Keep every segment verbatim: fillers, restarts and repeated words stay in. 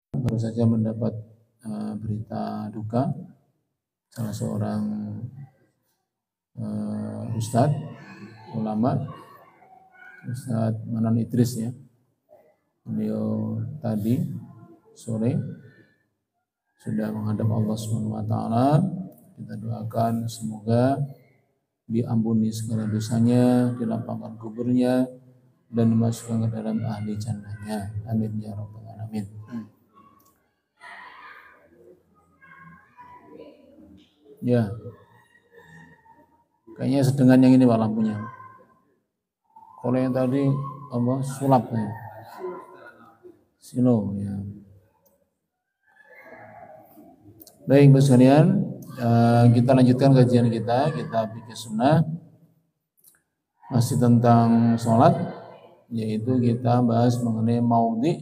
baru saja mendapat uh, berita duka salah seorang uh, ustadz ulama, Ustadz Manan Idris ya. Beliau tadi sore sudah menghadap Allah Subhanahu wa taala. Kita doakan semoga diampuni segala dosanya, dilapangkan kuburnya dan dimasukkan ke dalam ahli jannahnya. Amin ya rabbal alamin. Ya. Kayaknya sedengan yang ini Pak lampunya. Kalau yang tadi apa sulap ya. Silo ya. Baik Bapak sekalian, kita lanjutkan kajian kita, kita fikih sunnah masih tentang sholat, yaitu kita bahas mengenai maudhi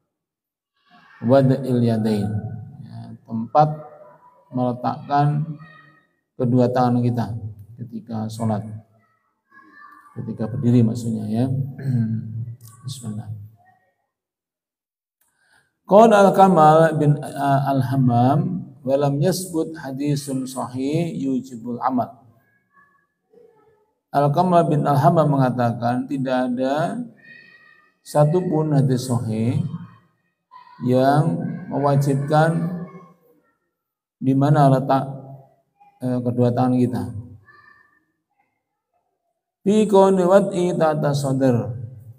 wad'il yadain, ya, tempat meletakkan kedua tangan kita ketika sholat, ketika berdiri maksudnya ya. Bismillah. Qala al-Kamal bin al-Hammam walam yasbut hadisun sahih yujibul amal. Al-Kamal bin al-Hammam mengatakan tidak ada satupun hadis sahih yang mewajibkan di mana letak eh, kedua tangan kita. Fi qawli wad'i ta'ta sadr.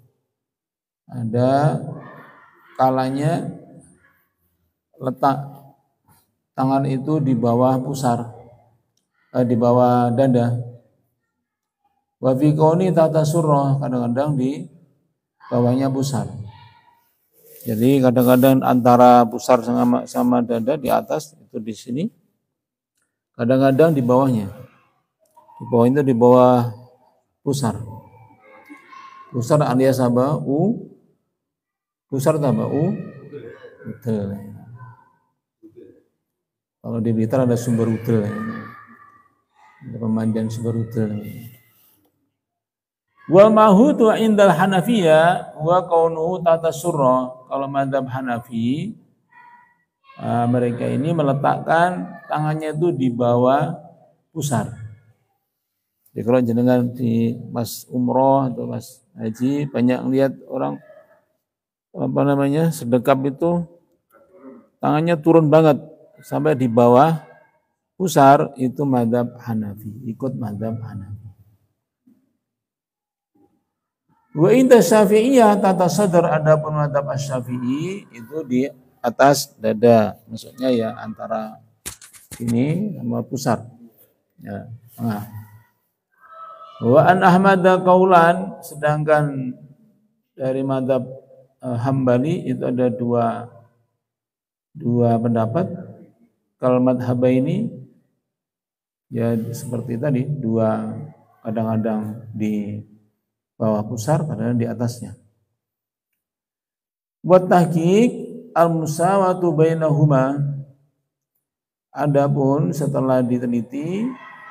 Ada kalanya letak tangan itu di bawah pusar, eh, di bawah dada. Wa fi qawli ta'ta surrah, kadang-kadang di bawahnya pusar. Jadi kadang-kadang antara pusar sama, sama dada di atas itu di sini, kadang-kadang di bawahnya. Di bawah itu di bawah pusar. Pusar alias apa? U. Pusar apa? U. Betul. Kalau di Blitar ada sumber udel, ada pemandian sumber udel. Wal mahutu indal Hanafiyah wa kaunuhu tata surra. Kalau mazhab Hanafi, uh, mereka ini meletakkan tangannya itu di bawah pusar. Jadi kalau jenengan di Mas Umroh atau Mas Haji banyak lihat orang apa namanya sedekap itu tangannya turun banget sampai di bawah pusar, itu mazhab Hanafi, ikut mazhab Hanafi. Wa inda Syafi'iyah tata sadar, adapun mazhab Asy-Syafi'i itu di atas dada, maksudnya ya antara ini sama pusar. Ya, tengah. Wa an Ahmad qaulan, sedangkan dari mazhab uh, Hambali itu ada dua dua pendapat. Kalau madhab ini ya seperti tadi, dua, kadang-kadang di bawah pusar, kadang-kadang di atasnya. Buat tahqiq al-musawatu bainahuma, adapun setelah diteliti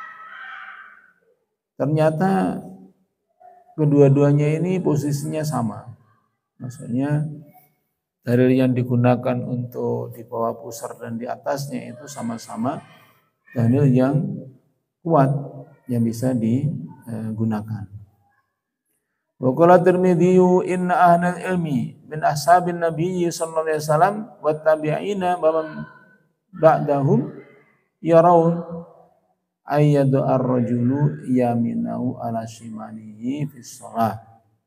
ternyata kedua-duanya ini posisinya sama. Maksudnya dalil yang digunakan untuk di bawah pusar dan di atasnya itu sama-sama dalil yang kuat yang bisa digunakan. Wa qala Tirmidzi inna ahlal ilmi min ashabin nabiyyi sallallahu alaihi wasallam wa tabi'ina wa man ba'dahum yarawun ayyadu ar-rajulu yaminahu ala shimalihi fi shalah.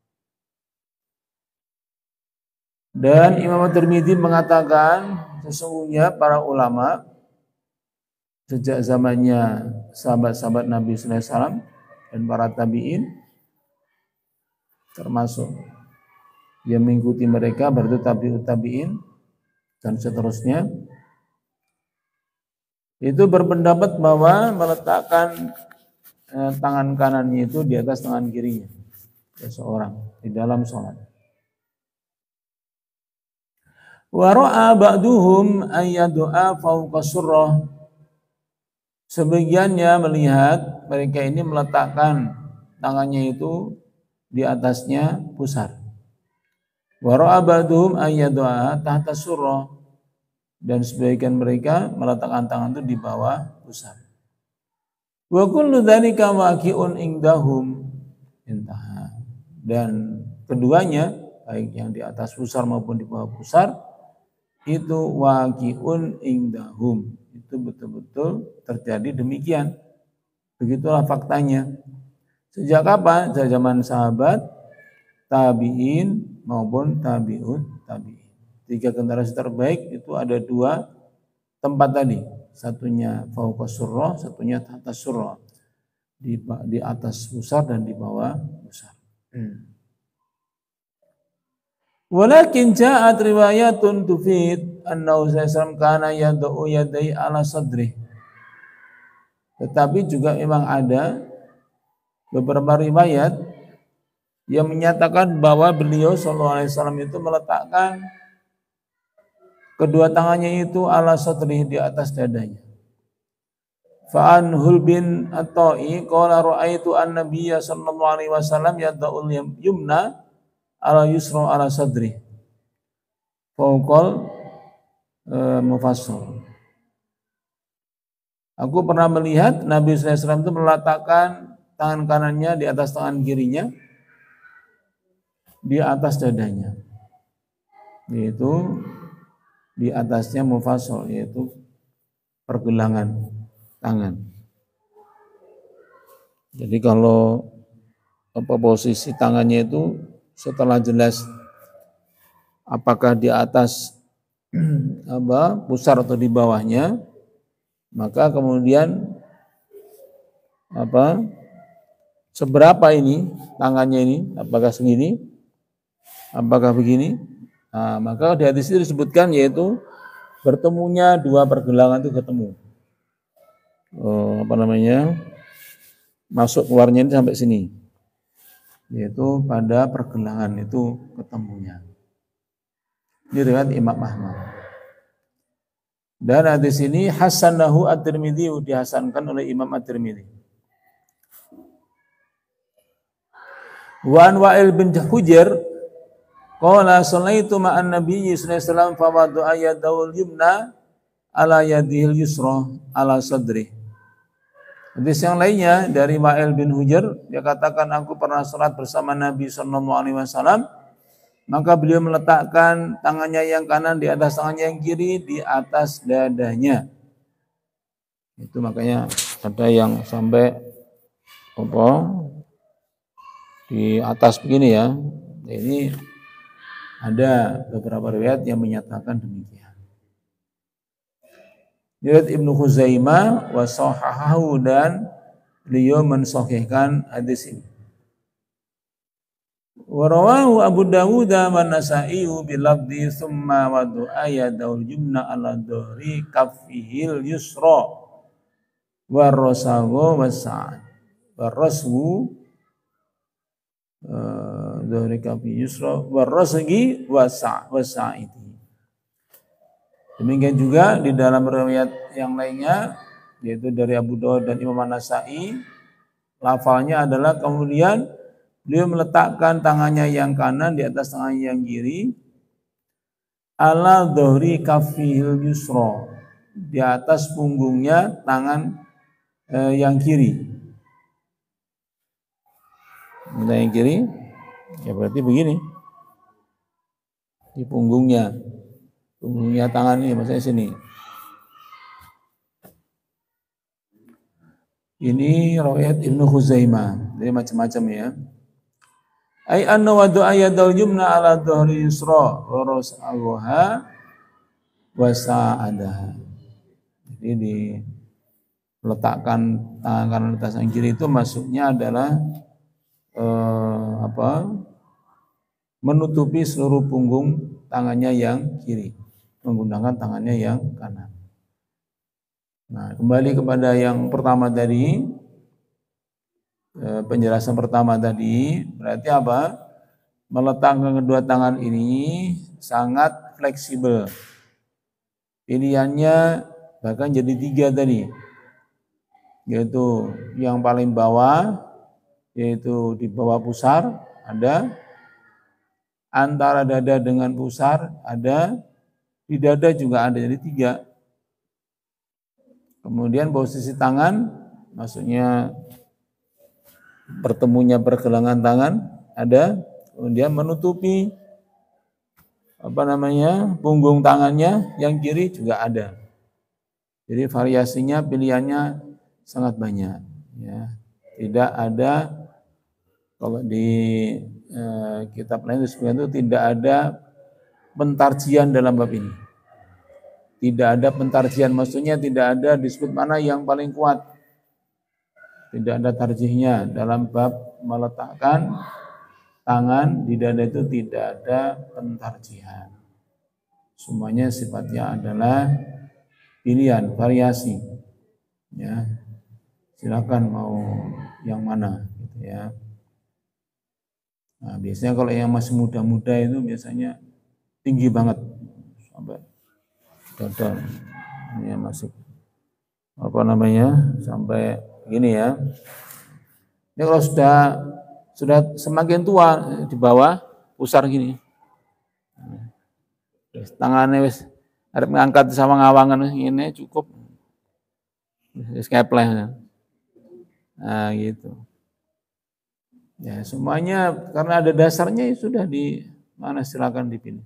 Dan Imam Tirmidzi mengatakan sesungguhnya para ulama sejak zamannya sahabat-sahabat Nabi sallallahu alaihi wasallam dan para tabi'in, termasuk yang mengikuti mereka berarti tabi'ut tabi'in dan seterusnya, itu berpendapat bahwa meletakkan eh, tangan kanannya itu di atas tangan kirinya seseorang di dalam sholat. Wa ra'a ba'duhum ayyadu'a fawqa surrah. Sebagiannya melihat mereka ini meletakkan tangannya itu di atasnya pusar. Wa ra'a ba'duhum ayyadu'a tahta surrah. dan sebagian mereka meletakkan tangan itu di bawah pusar. Wa kullu dzalika waqi'un indahum intaha. Dan keduanya baik yang di atas pusar maupun di bawah pusar itu waqi'un indahum, itu betul-betul terjadi demikian. Begitulah faktanya. Sejak kapan? Sejak zaman sahabat, tabi'in maupun tabi'ut tabi'in. Tiga generasi terbaik itu ada dua tempat tadi. Satunya fauqa surrah, satunya tahta surrah. Di, di atas pusar dan di bawah pusar. Hmm. Walakin ja'at riwayatun tufid annahu sallallahu alaihi wasallam kana yad'u yadai ala sadri. Tetapi juga memang ada beberapa riwayat yang menyatakan bahwa beliau sallallahu alaihi wasallam itu meletakkan kedua tangannya itu ala sadri, di atas dadanya. Fa'an Hul bin At-Ta'i qala ra'aitu an-nabiyya sallallahu alaihi wasallam yad'ul yumna ala yusra ala sadri fauqal e, mufassal. Aku pernah melihat Nabi sallallahu alaihi wasallam itu meletakkan tangan kanannya di atas tangan kirinya di atas dadanya, yaitu di atasnya mufassal, yaitu pergelangan tangan. Jadi kalau apa posisi tangannya itu setelah jelas apakah di atas apa pusar atau di bawahnya, maka kemudian apa seberapa ini tangannya ini, apakah segini, apakah begini. Nah, maka di hadis itu disebutkan yaitu bertemunya dua pergelangan itu ketemu. Oh, apa namanya? Masuk keluarnya ini sampai sini. Yaitu pada pergelangan itu ketemunya. Ini riwayat Imam Ahmad. Dan hadis ini hasanahu at-Tirmidzi, dihasankan oleh Imam at-Tirmidzi. Wa an Wa'il bin Hujr qala sallaitu ma'an nabiyyi sallallahu alaihi wasallam fa wada'a yadahu al-yumna ala yadihil yusra ala sadri. Hadis yang lainnya dari Wa'il bin Hujr, dia katakan aku pernah salat bersama Nabi sallallahu alaihi wasallam, maka beliau meletakkan tangannya yang kanan di atas tangannya yang kiri di atas dadanya. Itu makanya ada yang sampai apa di atas begini ya. Ini ada beberapa riwayat yang menyatakan demikian. Riwayat Ibnu Khuzaimah wa sahahahu, dan beliau mensahihkan hadis ini. Wa rawahu Abu Dawud wa Nasa'i bil lafzi tsumma wadu'a yadaul jumna ala dhahri kaffihil yusra wa rasahu wasa'ad wa raswu dhahri kaffi yusra wa rasgi wasa' wasa'idi. Demikian juga di dalam riwayat yang lainnya yaitu dari Abu Dawud dan Imam An-Nasa'i, lafalnya adalah kemudian beliau meletakkan tangannya yang kanan di atas tangannya yang kiri ala dhahri kaffihil yusra, di atas punggungnya tangan eh, yang kiri. Tangan yang kiri ya berarti begini, di punggungnya, punggungnya tangan ini, maksudnya sini. Ini riwayat Ibnu Khuzaimah, jadi macam-macam ya. Ai anna wadu'a yadul yumna ala dhahri yusra wa ras'aha wa sa'adaha. Jadi diletakkan tangan kanan atas tangan kiri itu maksudnya adalah eh, apa? menutupi seluruh punggung tangannya yang kiri, menggunakan tangannya yang kanan. Nah, kembali kepada yang pertama tadi, penjelasan pertama tadi, berarti apa? Meletakkan kedua tangan ini sangat fleksibel. Pilihannya bahkan jadi tiga tadi, yaitu yang paling bawah, yaitu di bawah pusar ada, antara dada dengan pusar ada, di dada juga ada, jadi tiga. Kemudian posisi tangan, maksudnya bertemunya pergelangan tangan ada, kemudian menutupi apa namanya punggung tangannya yang kiri juga ada. Jadi variasinya, pilihannya sangat banyak. Ya, tidak ada kalau di eh, kitab lain itu tidak ada pentarjian dalam bab ini. Tidak ada pentarjian, maksudnya tidak ada disebut mana yang paling kuat. Tidak ada tarjihnya dalam bab meletakkan tangan di dada, itu tidak ada pentarjihan. Semuanya sifatnya adalah pilihan, variasi. Ya, silakan mau yang mana, gitu ya. Nah, biasanya kalau yang masih muda-muda itu biasanya tinggi banget sampai dada, ini masih apa namanya sampai gini ya. Ini kalau sudah sudah semakin tua di bawah pusar gini, tangannya wis arep ngangkat sama ngawangan ini cukup wis kepleh. Nah gitu. Ya semuanya karena ada dasarnya ya sudah di mana silakan dipilih.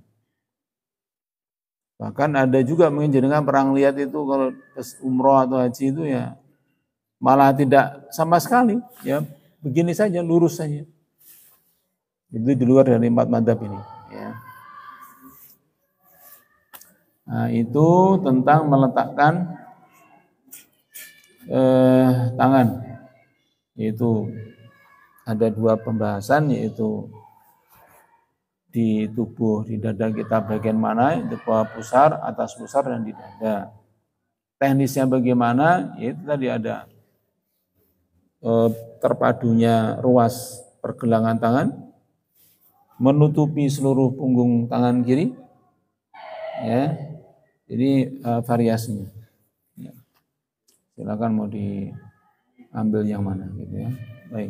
Bahkan ada juga menjenengan perang lihat itu kalau umroh atau haji itu ya malah tidak sama sekali, ya begini saja, lurus saja. Itu di luar dari empat madzhab ini. Ya. Nah itu tentang meletakkan eh, tangan, yaitu ada dua pembahasan, yaitu di tubuh, di dada kita bagian mana, di bawah pusar, atas pusar, dan di dada. Teknisnya bagaimana? Itu tadi ada eh, terpadunya ruas pergelangan tangan, menutupi seluruh punggung tangan kiri, ya. Jadi eh, variasinya. Ya. Silakan mau diambil yang mana, gitu ya. Baik.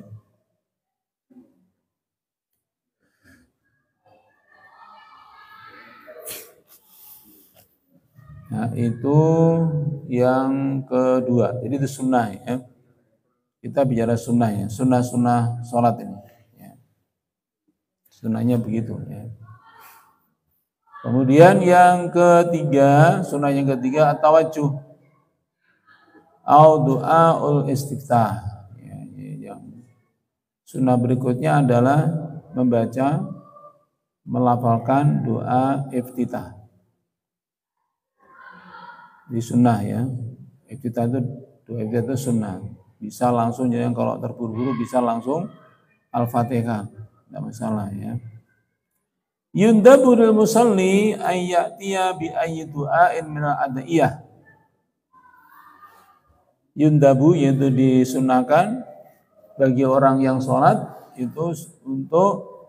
Nah, itu yang kedua. Jadi itu sunnah ya. Kita bicara sunnah ya, sunnah-sunnah sholat ini. Ya. Sunnahnya begitu ya. Kemudian yang ketiga, sunnah yang ketiga at-tawajjuh au du'aul istiftah. Ya, yang sunnah berikutnya adalah membaca, melafalkan doa iftitah. Di sunnah ya, iftitah itu doa iftitah itu sunnah. Bisa langsung, jadi kalau terburu-buru bisa langsung Al-Fatihah, tidak masalah ya. Yundabu lil musalli ayyatiya bi ayyi du'ain min al-adiyah. Yundabu yaitu disunahkan bagi orang yang sholat itu untuk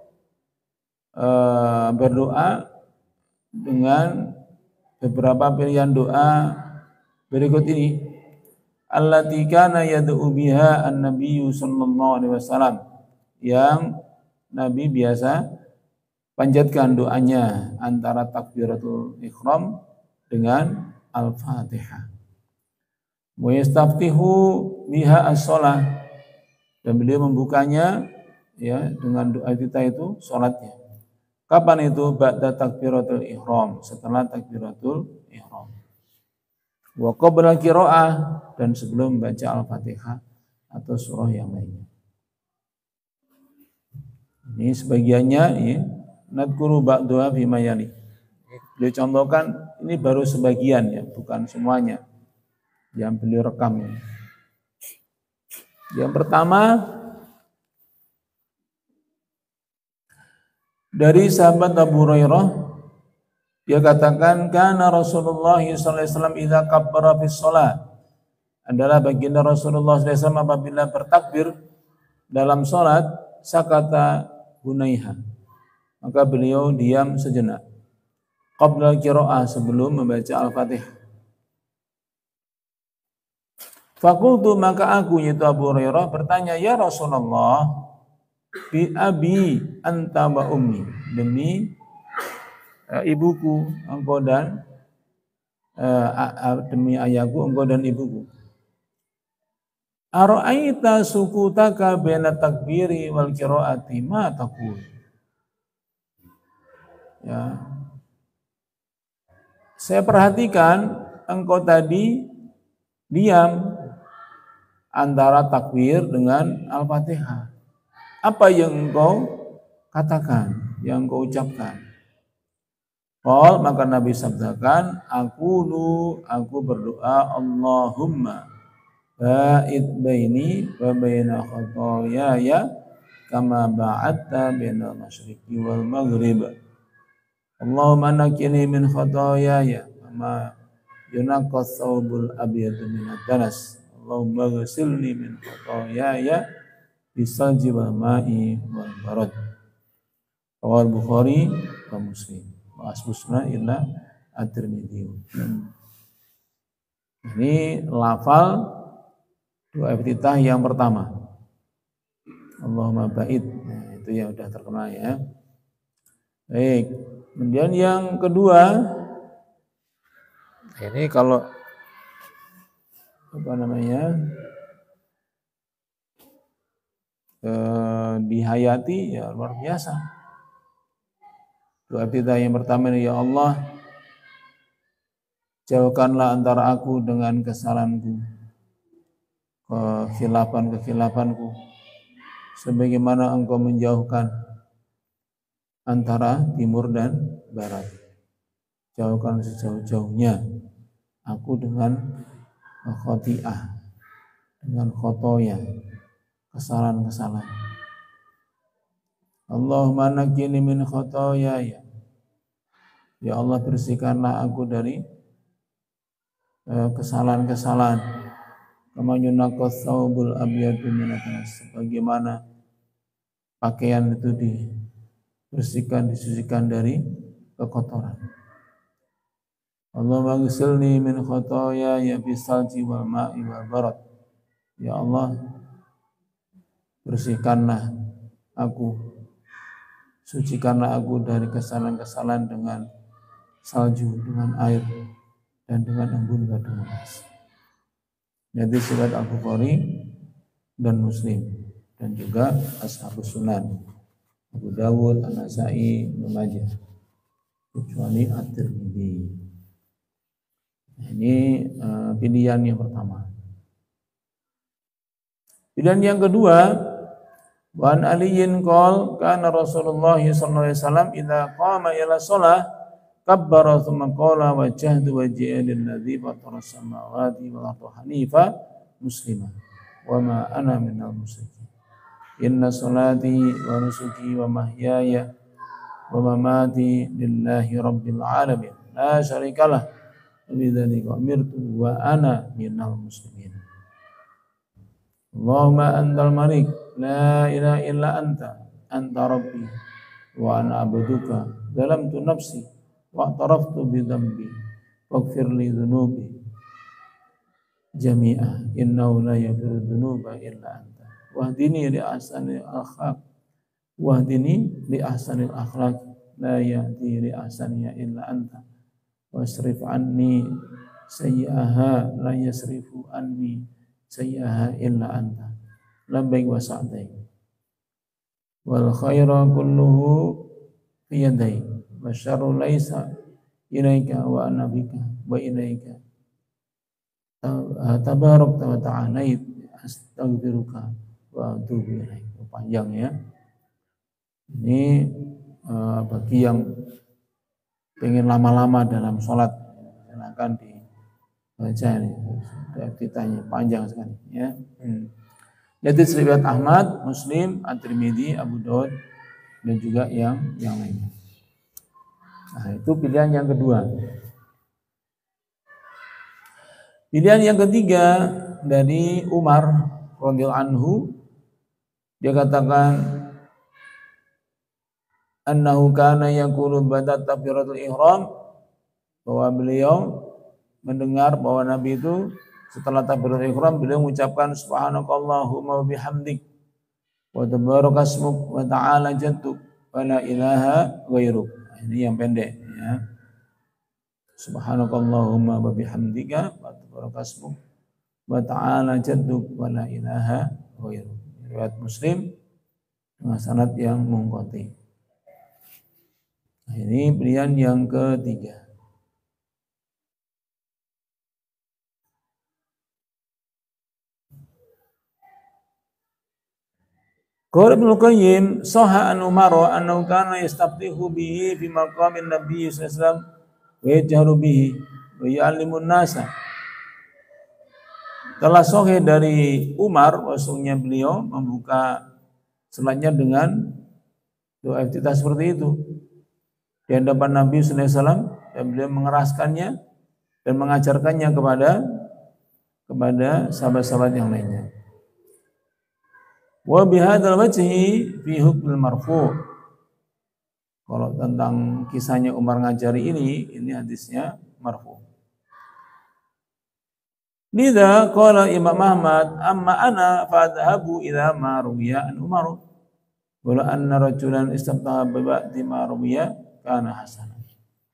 uh, berdoa dengan beberapa pilihan doa berikut ini. Allati kana yad'u biha an-nabiyyu sallallahu alaihi wasallam, yang Nabi biasa panjatkan doanya antara takbiratul ihram dengan al-Fatihah. Wa yastaftihu biha as-shalah, dan beliau membukanya ya dengan doa kita itu salatnya. Kapan itu? Ba'da takbiratul ihram, setelah takbiratul ihram. Wa qabla qiraah, dan sebelum baca Al-Fatihah atau surah yang lainnya. Ini sebagiannya ya, nadkuru ba'daha fima yali. Beliau contohkan ini baru sebagian ya, bukan semuanya yang beliau rekam. Yang pertama dari sahabat Abu Hurairah, dia katakan kana Rasulullah sallallahu alaihi wasallam idza kabbara fi shalah, adalah baginda Rasulullah sallallahu alaihi wasallam apabila bertakbir dalam salat, sakata hunaiha, maka beliau diam sejenak, qabla qiraah, sebelum membaca Al-Fatihah. Fakultu, maka aku yaitu Abu Hurairah bertanya, ya Rasulullah, bi abi anta wa ummi, demi uh, ibuku engkau dan uh, demi ayahku engkau dan ibuku. Ara'aita sukutaka baina takbiri wal qiraati ma taqul. Ya. Saya perhatikan engkau tadi diam antara takbir dengan Al-Fatihah. Apa yang engkau katakan, yang engkau ucapkan? Qal, maka Nabi sabdakan, aku lu, aku berdoa, Allahumma ba'id baini wa baina khotoyaya kama ba'adta bainal masyriqi wal maghrib. Allahumma nakini min khotoyaya kama yunaqqa thawbul abyadu minad danas. Allahumma ghsilni min khotoyaya bisalji wal ma'i wal barad. Rawal Bukhari wa Muslim. Wa asbusna illa at-Tirmidzi. Ini lafal doa iftitah yang pertama. Allahumma ba'id. Nah, itu yang sudah terkenal ya. Baik. Kemudian yang kedua, ini kalau apa namanya eh, dihayati ya luar biasa. Doa kita yang pertama ini, ya Allah, jauhkanlah antara aku dengan kesalahanku, kekhilafan-kekhilafan-ku, sebagaimana engkau menjauhkan antara timur dan barat. Jauhkan sejauh-jauhnya aku dengan khoti'ah, dengan khotoya, kesalahan-kesalahan. Allahumma nakini min khotoyaya. Ya Allah, bersihkanlah aku dari uh, kesalahan-kesalahan. Kama yunaqqa thawbul abyadu minad danas. Sebagaimana pakaian itu dibersihkan, disucikan dari kekotoran. Allahumma ghsilni min khotoyaya bisalji wal ma'i wal barad. Ya Allah, bersihkanlah aku, sucikanlah aku dari kesalahan-kesalahan dengan salju, dengan air, dan dengan embun badai es. Jadi riwayat Al-Bukhari dan Muslim, dan juga Ashabus Sunan, Abu Dawud, An-Nasa'i, Ibnu Majah, kecuali At-Tirmidzi. Ini uh, pilihan yang pertama. Pilihan yang kedua, wa an aliyin qol kana Rasulullah sallallahu alaihi wasallam idza qama ila shalah kabbara thumma qala wajjahtu wajhiya lilladzi fatara samawati wal arda hanifa muslima wa ma ana minal musyrikin. Inna salati wa nusuki wa mahyaya wa mamati lillahi rabbil alamin la syarikalah wa bidzalika umirtu wa ana minal muslimin. Allahumma antal malik la ilaha illa anta anta rabbi wa ana abduka zalamtu nafsi wa i'taraftu bi dhanbi waghfir li dhunubi jami'a innahu la yaghfiru dhunuba illa anta wahdini li ahsanil akhlaq wahdini li ahsanil akhlaq la yahdi li ahsaniha illa anta wasrif anni sayyi'aha la yasrifu anni sayyi'aha illa anta labbaik wa sa'daik wal khairu kulluhu fi yadaik wa syarru laisa ilaika wa ana bika wa ilaika tabarak wa ta'alait astaghfiruka wa atubu ilaik. Panjang ya. Ini uh, bagi yang pengen lama-lama dalam sholat, silakan dibaca ini. Ditanya panjang sekali ya. Hmm. Jadi riwayat Ahmad, Muslim, At-Tirmidzi, Abu Dawud dan juga yang yang lainnya. Nah, itu pilihan yang kedua. Pilihan yang ketiga dari Umar radhiyallahu anhu, dia katakan annahu kana yaqulu ba'da takbiratul ihram, bahwa beliau mendengar bahwa Nabi itu setelah takbiratul ihram beliau mengucapkan subhanakallahumma wa bihamdik wa tabarakasmuk wa ta'ala jadduk wa la ilaha ghairuk. Ini yang pendek ya. Subhanakallahumma wa bihamdika wa tabarakasmuk wa ta'ala jadduk wa la ilaha ghairuk. Riwayat Muslim dengan sanad yang munqati. Nah, ini pilihan yang ketiga. Qala Ibnu Qayyim sahha an Umar annahu kana yastaftihu bihi fi maqamin Nabi sallallahu alaihi wasallam wa yajharu bihi wa yu'allimun nasa. Telah sahih dari Umar bahwasanya beliau membuka salatnya dengan doa iftitah seperti itu di hadapan Nabi sallallahu alaihi wasallam, dan beliau mengeraskannya dan mengajarkannya kepada kepada sahabat-sahabat yang lainnya. Wa bihadzal wajhi fi hukmil marfu'. Kalau tentang kisahnya Umar ngajari ini, ini hadisnya marfu'. Lidza qala Imam Ahmad, amma ana fa adhabu ila ma ruwiya an Umar. Wala anna rajulan istamtaha bi ba'di ma ruwiya kana hasanan.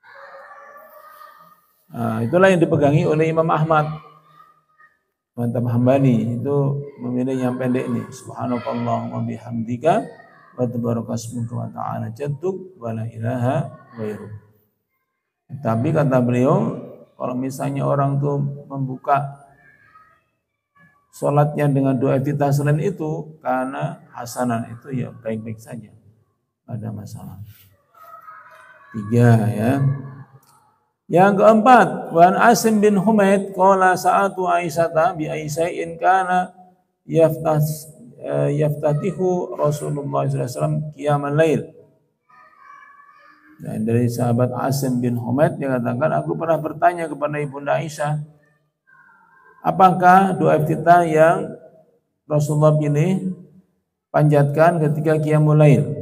Nah, itulah yang dipegangi oleh Imam Ahmad. Mantap Hambali itu memilih yang pendek ini. Subhanakallahumma bihamdika wa tabarakasmuka wa ta'ala jadduk wa la ilaha ghairuk. Tapi kata beliau, kalau misalnya orang tuh membuka salatnya dengan doa iftitah selain itu, karena hasanah itu ya baik-baik saja, tidak ada masalah. Tiga ya. Yang keempat, Wan Asim bin Humaid qala sa'atu Aisyata bi Aisya'in kana yaftas yaftatihu Rasulullah sallallahu alaihi wasallam qiyamal lail. Dan dari sahabat Asim bin Humaid dia katakan, aku pernah bertanya kepada Ibunda Aisyah, apakah doa iftitah yang Rasulullah pilih panjatkan ketika qiyamul lail?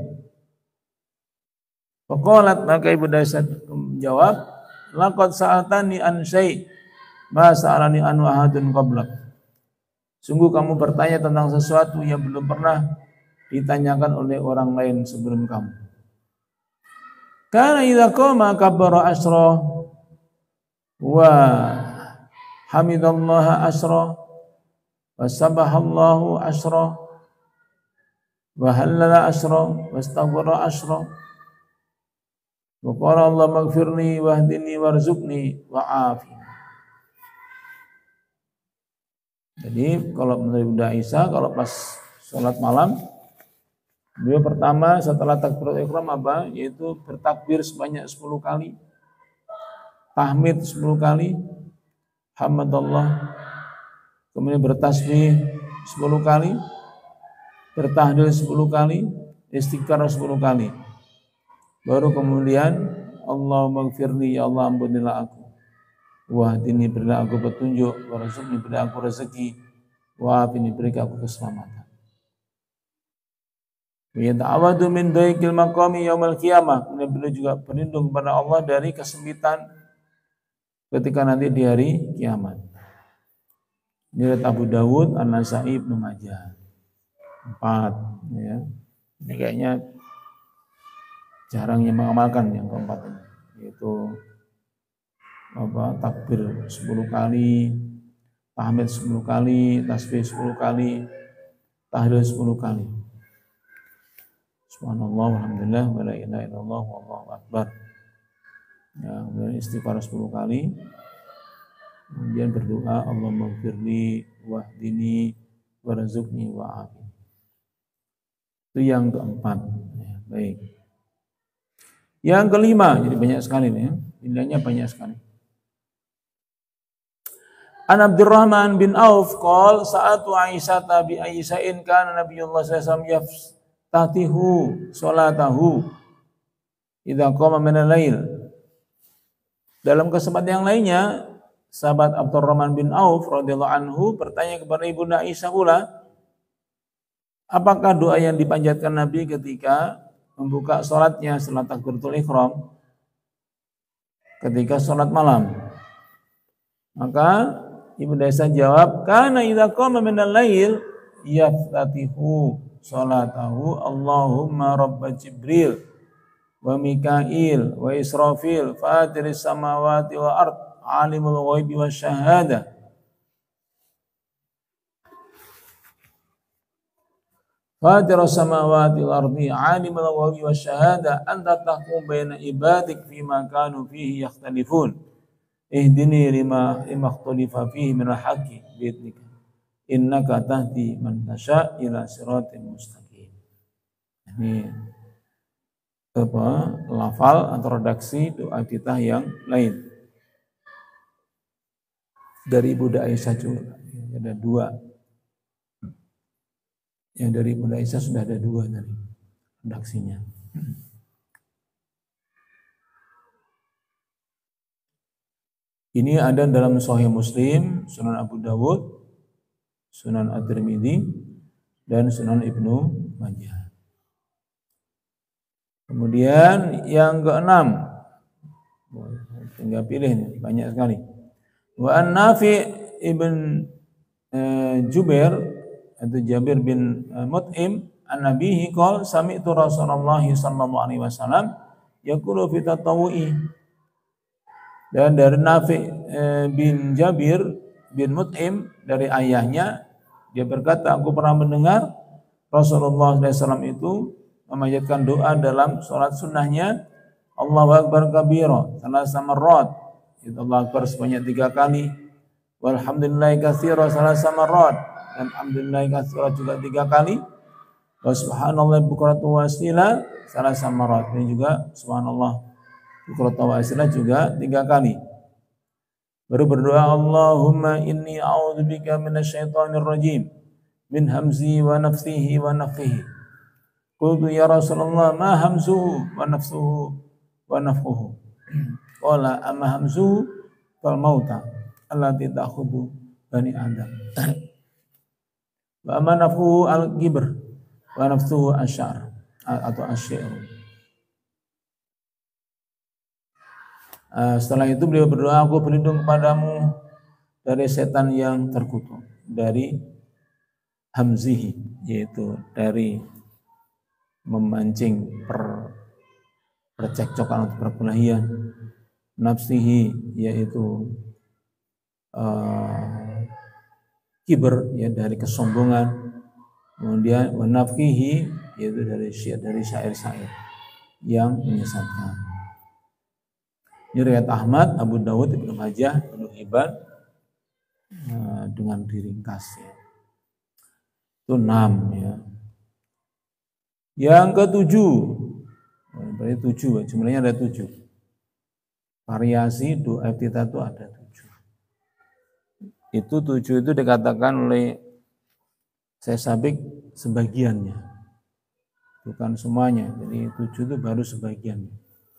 Faqalat, maka Ibunda Aisyah menjawab, laqad sa'altani an syai' ma sa'alani an ahadun qablak. Sungguh kamu bertanya tentang sesuatu yang belum pernah ditanyakan oleh orang lain sebelum kamu. Kana idza qama kabbara asra wa hamidallaha asra wa sabahallahu asra wa halala asra wa astaghfara asra. Wa qala Allahumma ighfirli wahdini warzuqni wa'afini. Jadi kalau menurut Bunda Aisyah, kalau pas sholat malam, beliau pertama setelah takbiratul ihram apa? Yaitu bertakbir sebanyak sepuluh kali, tahmid sepuluh kali, hamdalillah, kemudian bertasbih sepuluh kali, bertahlil sepuluh kali, istighfar sepuluh kali. Baru kemudian Allahumma ighfirli, ya Allah ampunilah aku, wahdini, berilah aku petunjuk, warzuqni, berilah aku rezeki, wa'afini, berilah aku keselamatan. Wa yata'awadu min daiqil maqami yaumil qiyamah. Kemudian beliau juga berlindung kepada Allah dari kesempitan ketika nanti di hari kiamat. Ini riwayat Abu Dawud, An-Nasa'i, Ibnu Majah. Empat ya. Ini kayaknya jarang yang mengamalkan yang keempat ini, yaitu apa, takbir sepuluh kali, tahmid sepuluh kali, tasbih sepuluh kali, tahlil sepuluh kali. Subhanallah walhamdulillah wa la ilaha illallah wallahu akbar. Ya, kemudian istighfar sepuluh kali. Kemudian berdoa, Allahumma ighfirli wahdini warzuqni wa'afini. Itu yang keempat. Ya, baik. Yang kelima, jadi banyak sekali nih, pilihannya banyak sekali. An Abdurrahman bin Auf qol sa'atu Aisyata bi Aisya'in kana Nabiyullah sallallahu alaihi wasallam yaftatihu salatahu idza qama min al-lail. Dalam kesempatan yang lainnya, sahabat Abdurrahman bin Auf radhiyallahu anhu bertanya kepada Ibunda Aisyah pula, apakah doa yang dipanjatkan Nabi ketika membuka sholatnya setelah takbiratul ihram ketika sholat malam? Maka Ibunda Aisyah jawab, kana idza qama minal lail yaftatihu sholatahu Allahumma rabb Jibril wa Mikail wa Israfil fatiris samawati wal ard alimul ghaibi wasyahada fatiris samawati wal ardi alimul ghaibi wasyahada anta tahkum baina ibadik fima kanu fihi yakhtalifun ihdini lima imakhtalifa fihi minal haqqi biidnika innaka tahdi man tasha ila siratin mustaqim. Ini apa lafal atau redaksi doa kita yang lain dari Bunda Aisyah juga ada dua, yang dari Bunda Aisyah sudah ada dua dari redaksinya. Ini ada dalam Sahih Muslim, Sunan Abu Dawud, Sunan At-Tirmidzi, dan Sunan Ibnu Majah. Kemudian yang keenam, tinggal pilih nih, banyak sekali. Wa an-Nafi ibn uh, Jubair atau Jabir bin uh, Mut'im an-Nabihi qol sami'tu Rasulullah sallallahu alaihi wasallam yaqulu fi tatawu'i. Dan dari Nafi uh, bin Jabir bin Mut'im dari ayahnya dia berkata, aku pernah mendengar Rasulullah sallallahu alaihi wasallam itu memanjatkan doa dalam sholat sunnahnya Allahu Akbar kabira salasa marrat, itu Allahu Akbar sebanyak tiga kali, walhamdulillahi katsira salasa marrat, dan alhamdulillah katsira juga tiga kali, wa subhanallah bukratu wa asila salasa marrat, ini juga subhanallah bukratu wa asila juga tiga kali. Baru berdoa Allahumma inni a'udzubika minasyaitonir rajim min hamzi wa nafsihi wa nafthihi. Qultu ya Rasulullah ma hamzuhu wa nafsuhu wa nafhuhu. Qala amma hamzuhu fal mauta allati ta'khudhu bani Adam. Wa amma nafhuhu al-kibr wa nafsuhu asy'ar atau asy'ir. Setelah itu beliau berdoa, aku berlindung kepadamu dari setan yang terkutuk, dari hamzihi, yaitu dari memancing per, percekcokan atau perkelahian, nafsihi yaitu uh, kiber ya dari kesombongan, kemudian wanafkihi yaitu dari syair dari syair-syair yang menyesatkan. Ini riwayat Ahmad, Abu Dawud, Ibnu Majah, Ibnu Hibban uh, dengan diringkas ya. Itu enam ya. Yang ketujuh, berarti tujuh, jumlahnya ada tujuh. Variasi doa iftitah itu ada tujuh. Itu tujuh itu dikatakan oleh saya sabik sebagiannya, bukan semuanya. Jadi tujuh itu baru sebagiannya.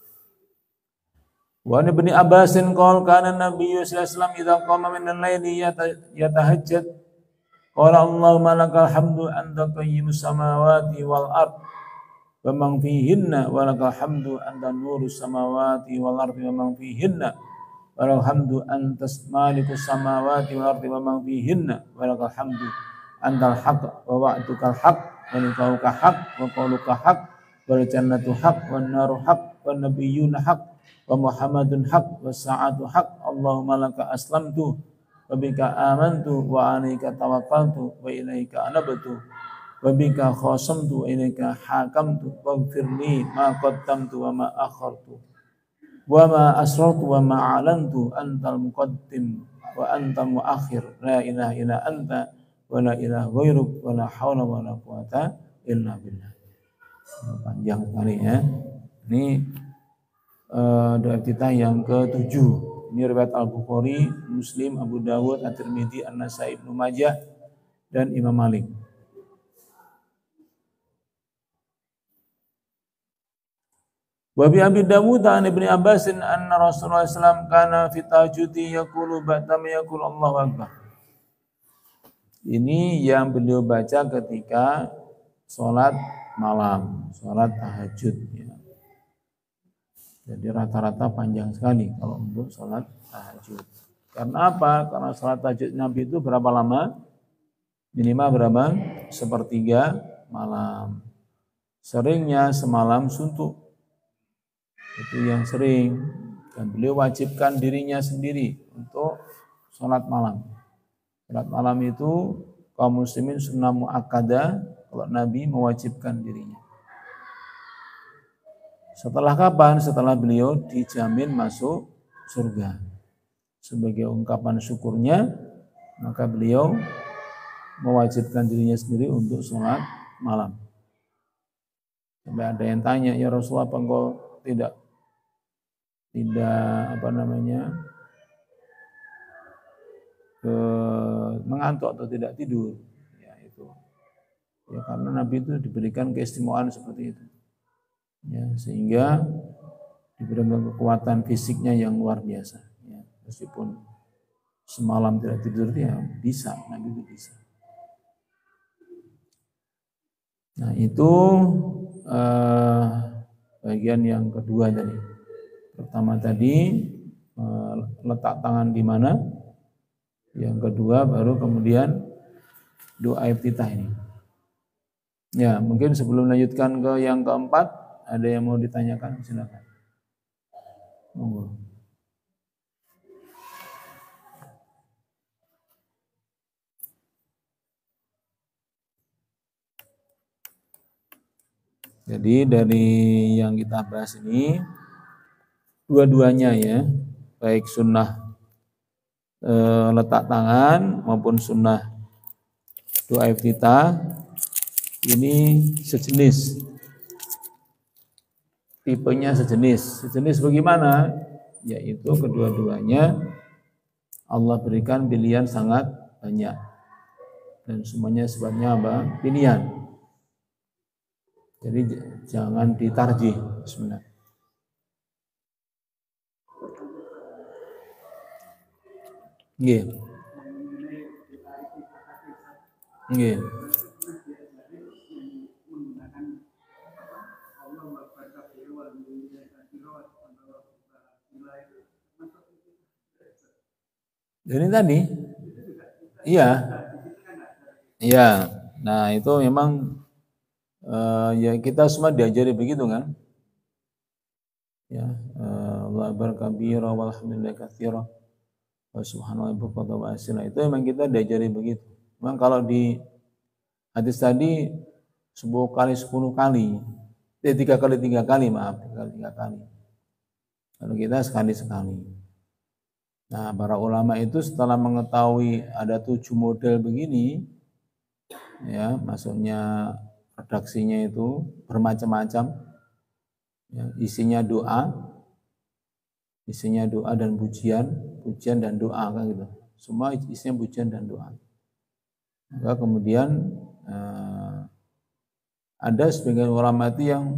Wa Ibnu Abbasin qala kana Nabi sallallahu alaihi wasallam idza qama min al-laili yatahajjad qala Allahumma lakal hamdu anta qayyimus samawati wal ard wa man fihinna wa lakal hamdu anta nurus samawati wal ardi wa man fihinna wa lakal hamdu antas malikus samawati wal ardi wa man fihinna wa lakal hamdu antal haqq wa wa'dukal haqq wa liqauka haqq wa qauluka haqq wal jannatu haqq wan naru haqq wan nabiyyuna haqq wa muhammadun haqq was sa'atu haqq Allahumma laka aslamtu wa bika amantu wa alayka tawakkaltu wa ilaika anabtu wa bika khasamtu wa ilaika hakamtu waghfirli ma qaddamtu wa ma akhartu wa ma asrartu wa ma alantu antal muqaddim wa antal muakhir la ilaha illa anta wa la ilaha ghairuk wa la haula wa la quwata illa billah. Panjang sekali ya. Ini uh, doa kita yang ketujuh. Ini riwayat Al-Bukhari, Muslim, Abu Dawud, At-Tirmidzi, An-Nasai, Ibnu Majah, dan Imam Malik. Wa bi Abi Dawud an Ibnu Abbas anna Rasulullah sallallahu alaihi wasallam kana fi tahajjudi yaqulu ba'da ma yaqulu Allahu akbar. Ini yang beliau baca ketika sholat malam, sholat tahajud ya. Jadi rata-rata panjang sekali kalau untuk sholat tahajud. Karena apa? Karena sholat tahajud Nabi itu berapa lama? Minimal berapa? Sepertiga malam. Seringnya semalam suntuk. itu yang sering, dan beliau wajibkan dirinya sendiri untuk sholat malam. Sholat malam itu kaum muslimin sunnah muakkadah kalau Nabi mewajibkan dirinya. Setelah kapan? Setelah beliau dijamin masuk surga. Sebagai ungkapan syukurnya, maka beliau mewajibkan dirinya sendiri untuk sholat malam. Sampai ada yang tanya, ya Rasulullah, apa engkau tidak tidak apa namanya ke, mengantuk atau tidak tidur? Ya itu. Ya karena Nabi itu diberikan keistimewaan seperti itu. Ya, sehingga diberikan kekuatan fisiknya yang luar biasa. Ya, meskipun semalam tidak tidur, ya bisa, Nabi itu bisa. Nah itu eh, bagian yang kedua tadi. Pertama tadi eh, letak tangan di mana. Yang kedua baru kemudian doa iftitah ini. Ya mungkin sebelum lanjutkan ke yang keempat, ada yang mau ditanyakan, silakan. Monggo. Jadi dari yang kita bahas ini dua-duanya ya, baik sunnah e, letak tangan maupun sunnah doa iftitah ini sejenis, tipenya sejenis. Sejenis bagaimana? Yaitu kedua-duanya Allah berikan pilihan sangat banyak dan semuanya sebabnya apa? Pilihan. Jadi jangan ditarjih sebenarnya. Nggih. Nggih. Jadi tadi, iya, iya. Nah itu memang uh, ya kita semua diajari begitu kan? Ya, Allah akbar kabira walhamdulillah katsira wa subhanallah bukratan wa asila. Itu memang kita diajari begitu. Memang kalau di hadis tadi sepuluh kali sepuluh kali, eh, tiga kali tiga kali maaf, tiga kali tiga kali. Kalau kita sekali sekali. Nah, para ulama itu setelah mengetahui ada tujuh model begini, ya, maksudnya redaksinya itu bermacam-macam, ya, isinya doa, isinya doa dan pujian, pujian dan doa kan gitu. Semua isinya pujian dan doa. Maka kemudian eh, ada sebagian ulama itu yang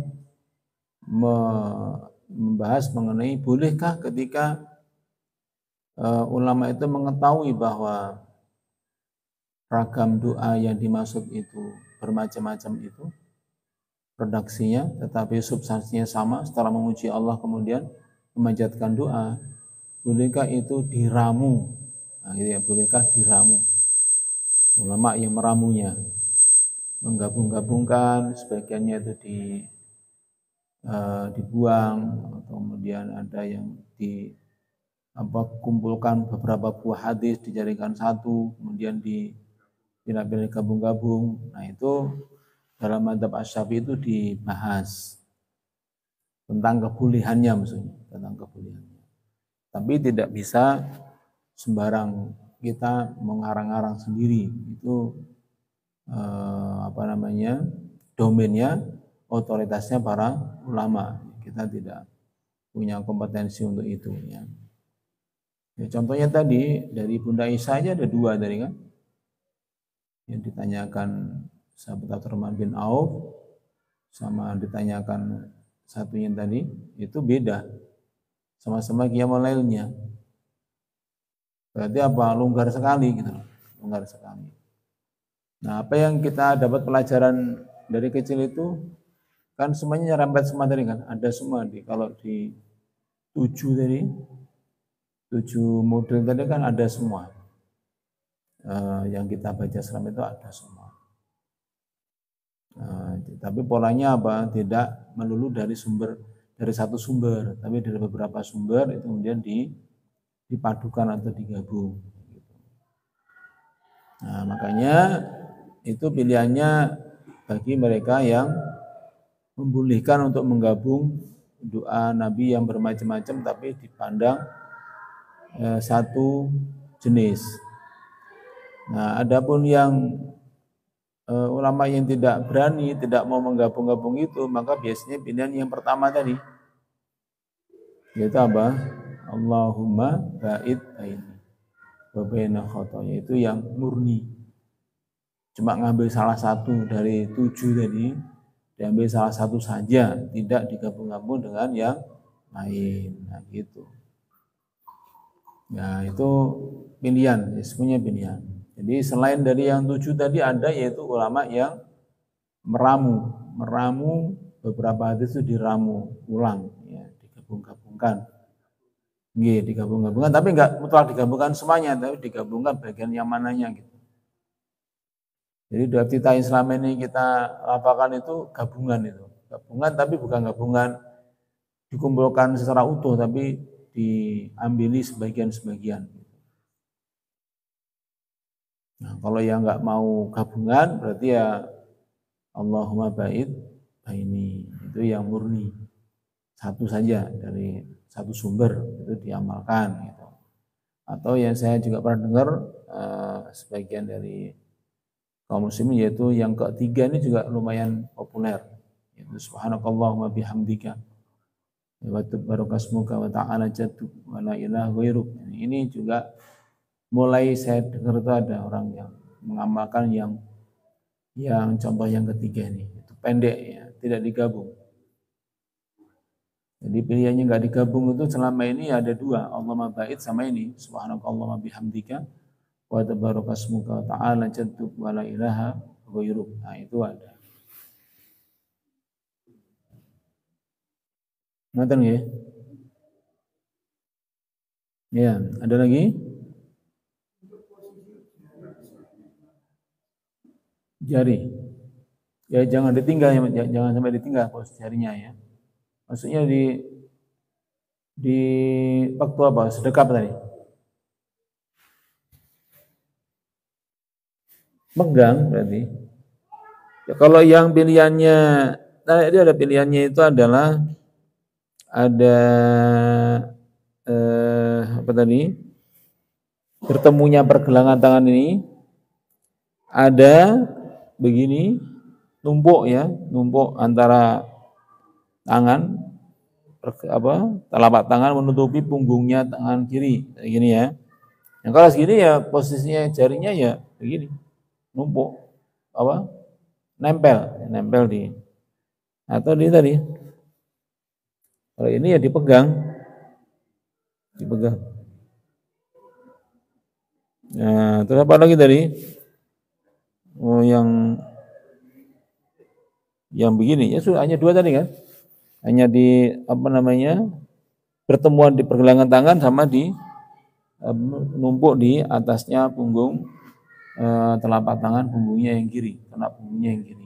membahas mengenai bolehkah ketika Uh, ulama itu mengetahui bahwa ragam doa yang dimaksud itu bermacam-macam itu redaksinya, tetapi substansinya sama. Setelah memuji Allah kemudian memanjatkan doa, bolehkah itu diramu? Nah, gitu ya, bolehkah diramu? Ulama yang meramunya menggabung-gabungkan, sebagiannya itu di uh, dibuang, kemudian ada yang di apa kumpulkan beberapa buah hadis dijadikan satu, kemudian di pilih-pilih gabung-gabung. Nah itu dalam madzhab Asy-Syafi'i itu dibahas tentang kebolehannya, maksudnya tentang kebolehannya. Tapi tidak bisa sembarang kita mengarang-arang sendiri. Itu eh, apa namanya domainnya, otoritasnya para ulama. Kita tidak punya kompetensi untuk itu. Ya. Ya, contohnya tadi dari Bunda Aisyah aja ada dua tadi kan, yang ditanyakan sahabat Abdurrahman bin Auf sama ditanyakan satunya tadi itu beda, sama-sama qiyamul lailnya. Berarti apa? Longgar sekali gitu, longgar sekali. Nah, apa yang kita dapat pelajaran dari kecil itu kan semuanya nyerempet semua tadi kan, ada semua di kalau di tujuh tadi. Tujuh model tadi kan ada semua. Uh, yang kita baca selama itu ada semua. Uh, tapi polanya apa? Tidak melulu dari sumber dari satu sumber, tapi dari beberapa sumber itu kemudian dipadukan atau digabung. Nah, makanya itu pilihannya bagi mereka yang membolehkan untuk menggabung doa Nabi yang bermacam-macam tapi dipandang eh, satu jenis. Nah, adapun yang eh, ulama yang tidak berani, tidak mau menggabung-gabung itu, maka biasanya pilihan yang pertama tadi, yaitu apa? Allahumma ba'id baini wa baina khotoya, itu yang murni. Cuma ngambil salah satu dari tujuh tadi, diambil salah satu saja, tidak digabung-gabung dengan yang lain. Nah, gitu. Nah, itu pilihan, semuanya pilihan. Jadi selain dari yang tujuh tadi ada yaitu ulama yang meramu, meramu beberapa hadis itu diramu ulang, ya, digabung-gabungkan. Nggih, digabung-gabungkan, tapi enggak mutlak digabungkan semuanya, tapi digabungkan bagian yang mananya gitu. Jadi doa kita Islam ini kita lapakan itu gabungan itu. Gabungan tapi bukan gabungan dikumpulkan secara utuh, tapi diambili sebagian-sebagian. Nah, kalau yang enggak mau gabungan berarti ya Allahumma ba'id baini, itu yang murni. Satu saja dari satu sumber itu diamalkan gitu. Atau yang saya juga pernah dengar eh, sebagian dari kaum muslimin yaitu yang ketiga ini juga lumayan populer, yaitu subhanakallahumma bihamdika wa tabarakasmuka wa ta'ala jadduk wa la ilaha ghairuk. Ini juga mulai saya dengar itu ada orang yang mengamalkan yang yang contoh yang ketiga ini, itu pendek ya, tidak digabung. Jadi pilihannya enggak digabung itu selama ini ada dua, Allahumma ba'id sama ini subhanakallahumma bihamdika wa tabarakasmuka wa ta'ala jadduk wa la ilaha ghairuk. Nah, itu ada. Ngoten nggih? Ya, ada lagi? Jari. Ya jangan ditinggal, ya, jangan sampai ditinggal posisi jarinya ya. Maksudnya di di waktu apa? Sedekap tadi. Megang berarti. Ya, kalau yang pilihannya, nah itu ada pilihannya itu adalah ada eh, apa tadi? Bertemunya pergelangan tangan ini ada begini, numpuk ya, numpuk antara tangan apa? Telapak tangan menutupi punggungnya tangan kiri, kayak gini ya. Yang kalau segini ya posisinya jarinya ya begini, numpuk apa? Nempel, nempel di atau di tadi. Kalau ini ya dipegang, dipegang. Nah, terus apa lagi tadi? Oh, yang yang begini ya sudah hanya dua tadi kan? Hanya di apa namanya? Pertemuan di pergelangan tangan sama di numpuk di atasnya punggung eh, telapak tangan punggungnya yang kiri, kena punggungnya yang kiri.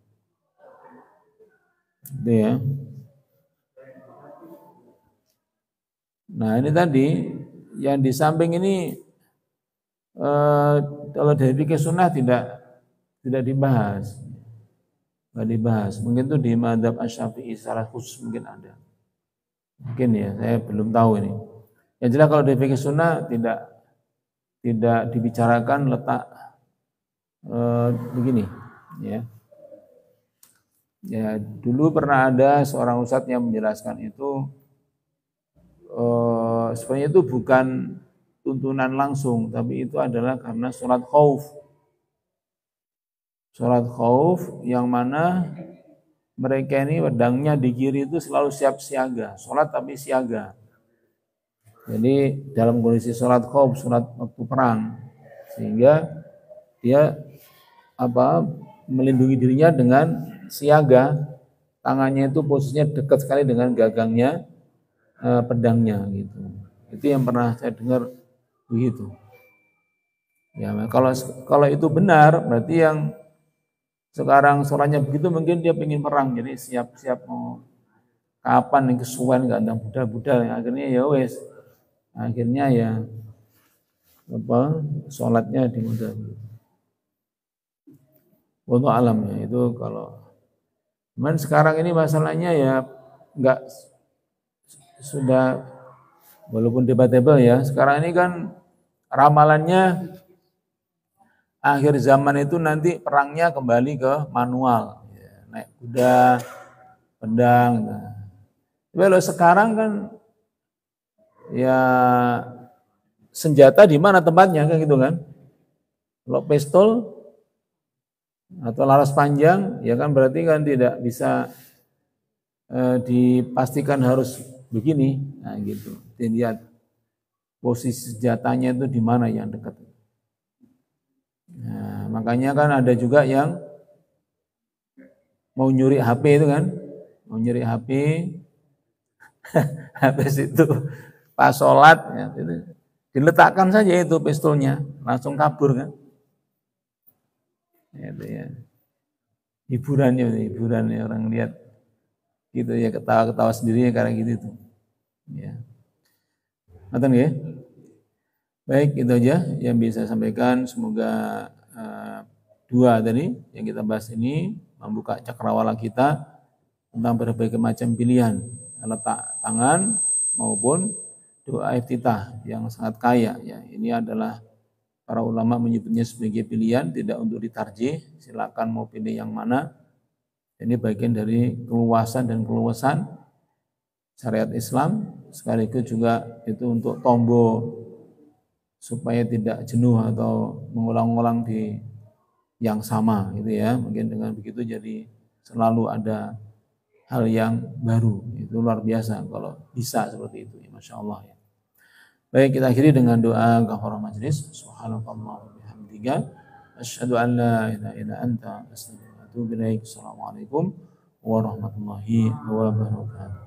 Itu ya. Nah, ini tadi yang di samping ini eh, kalau dari fikih sunnah tidak tidak dibahas. Enggak dibahas. Mungkin itu di mazhab Asy-Syafi'i secara khusus mungkin ada. Mungkin ya, saya belum tahu ini. Yang jelas kalau dari fikih sunnah tidak tidak dibicarakan letak eh, begini ya. Ya, dulu pernah ada seorang ustadz yang menjelaskan itu eh, sebenarnya itu bukan tuntunan langsung, tapi itu adalah karena sholat khauf. Sholat khauf yang mana mereka ini pedangnya di kiri itu selalu siap siaga, sholat tapi siaga. Jadi dalam kondisi sholat khauf, sholat waktu perang, sehingga dia apa melindungi dirinya dengan siaga, tangannya itu posisinya dekat sekali dengan gagangnya eh, pedangnya gitu. Itu yang pernah saya dengar begitu. Ya, kalau kalau itu benar berarti yang sekarang sholatnya begitu mungkin dia ingin perang, jadi siap-siap mau kapan yang kesuwen gak ada budal-budal, akhirnya ya wes, akhirnya ya apa sholatnya di mudah. Wallahu alam ya itu kalau. Cuman sekarang ini masalahnya ya enggak sudah walaupun debatable ya. Sekarang ini kan ramalannya akhir zaman itu nanti perangnya kembali ke manual, ya, naik kuda, pedang. Nah. Kalau sekarang kan ya senjata di mana tempatnya kan gitu kan? Kalau pistol atau laras panjang ya kan berarti kan tidak bisa eh, dipastikan harus begini, nah gitu. Dilihat posisi senjatanya itu di mana yang dekat. Nah, makanya kan ada juga yang mau nyuri H P itu kan, mau nyuri H P, habis itu pas sholat, ya, itu, diletakkan saja itu pistolnya, langsung kabur kan. Ya, itu ya. Hiburannya, hiburannya orang lihat gitu ya ketawa-ketawa sendiri ya karena gitu itu. Ya. Ngerti ya? Baik, itu aja yang bisa sampaikan. Semoga uh, dua tadi yang kita bahas ini membuka cakrawala kita tentang berbagai macam pilihan letak tangan maupun doa iftitah yang sangat kaya. Ya, ini adalah para ulama menyebutnya sebagai pilihan, tidak untuk ditarjih. Silakan mau pilih yang mana. Ini bagian dari keluasan dan keluasan syariat Islam, sekaligus juga itu untuk tombo supaya tidak jenuh atau mengulang-ulang di yang sama gitu ya. Mungkin dengan begitu jadi selalu ada hal yang baru. Itu luar biasa kalau bisa seperti itu. Masya Allah ya. Baik, kita akhiri dengan doa kafaraah majelis. Subhanallahi wa bihamdihi asyhadu an la ilaha illa anta astaghfiruka wa atubu ilaik. Assalamualaikum warahmatullahi wabarakatuh.